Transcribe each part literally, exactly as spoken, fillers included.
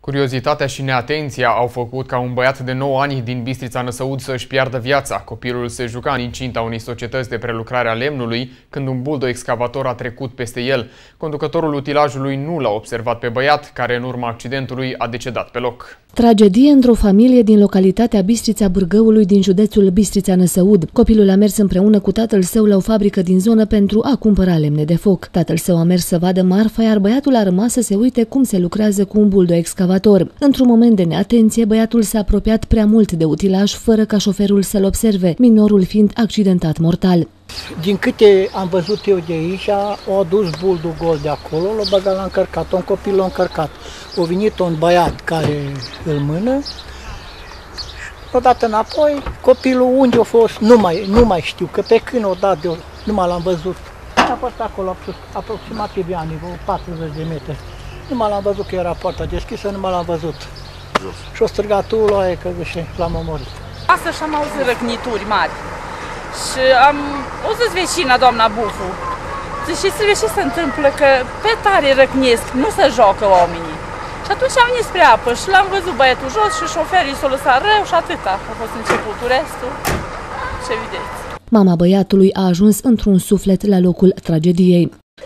Curiozitatea și neatenția au făcut ca un băiat de nouă ani din Bistrița Năsăud să își piardă viața. Copilul se juca în incinta unei societăți de prelucrare a lemnului când un buldo-excavator a trecut peste el. Conducătorul utilajului nu l-a observat pe băiat, care în urma accidentului a decedat pe loc. Tragedie într-o familie din localitatea Bistrița Bârgăului din județul Bistrița Năsăud. Copilul a mers împreună cu tatăl său la o fabrică din zonă pentru a cumpăra lemne de foc. Tatăl său a mers să vadă marfa, iar băiatul a rămas să se uite cum se lucrează cu un buldo-excavator. Într-un moment de neatenție, băiatul s-a apropiat prea mult de utilaj fără ca șoferul să-l observe, minorul fiind accidentat mortal. Din câte am văzut eu de aici, au adus buldul gol de acolo, l-a băgat, l-a încărcat, un copil l-a încărcat. A venit un băiat care îl mână, l-a dat înapoi, copilul unde a fost, nu mai, nu mai știu, că pe când o dat, eu, nu mai l-am văzut. A fost acolo, aproximativ ani, patruzeci de metri. Nu mai l-am văzut că era poarta deschisă, nu mai l-am văzut. Și-o strigat ul că și l-am omorât. Asta și-am auzit răcnituri mari. Și am auzit vecina, doamna Bufu. Zice, Silvia, ce se întâmplă? Că pe tare răcnesc, nu se joacă oamenii. Și atunci am venit spre apă și l-am văzut băiatul jos și șoferii s-o lăsat rău și atâta. A fost începutul, restul, ce vedeți. Mama băiatului a ajuns într-un suflet la locul tragediei.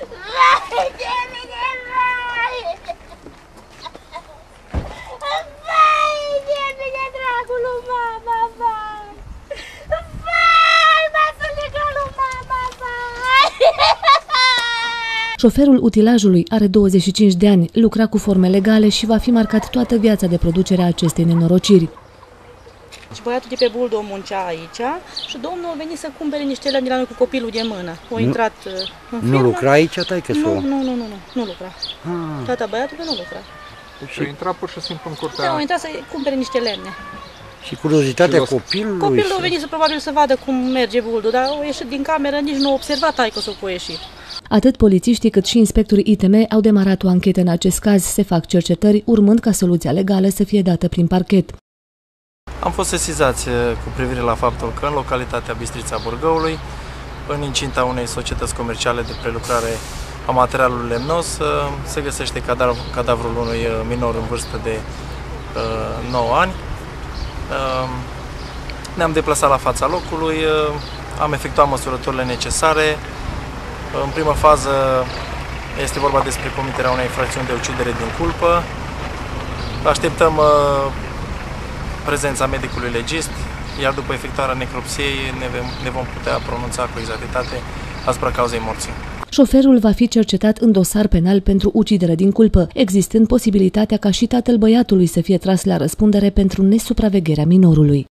Șoferul utilajului are douăzeci și cinci de ani, lucra cu forme legale și va fi marcat toată viața de producerea acestei nenorociri. Și băiatul de pe buldo muncea aici și domnul a venit să cumpere niște lemne la noi cu copilul de mână. A intrat în firmă. Nu lucra aici, taică nu, nu, nu, nu, nu, nu lucra. Ah. Tata băiatului nu lucra. Și a intrat pur și simplu în curtea... Da, a intrat să cumpere niște lemne. Și curiozitatea și copilului... Copilul a venit să probabil să vadă cum merge buldul, dar a ieșit din cameră, nici nu a observat taică-s-o că a ieșit. Atât polițiștii cât și inspectorii I T M au demarat o anchetă în acest caz. Se fac cercetări, urmând ca soluția legală să fie dată prin parchet. Am fost sesizați cu privire la faptul că în localitatea Bistrița Bârgăului, în incinta unei societăți comerciale de prelucrare a materialului lemnos, se găsește cadavrul unui minor în vârstă de nouă ani. Ne-am deplasat la fața locului, am efectuat măsurătorile necesare. În primă fază este vorba despre comiterea unei infracțiuni de ucidere din culpă. Așteptăm prezența medicului legist, iar după efectuarea necropsiei ne vom putea pronunța cu exactitate asupra cauzei morții. Șoferul va fi cercetat în dosar penal pentru ucidere din culpă, existând posibilitatea ca și tatăl băiatului să fie tras la răspundere pentru nesupravegherea minorului.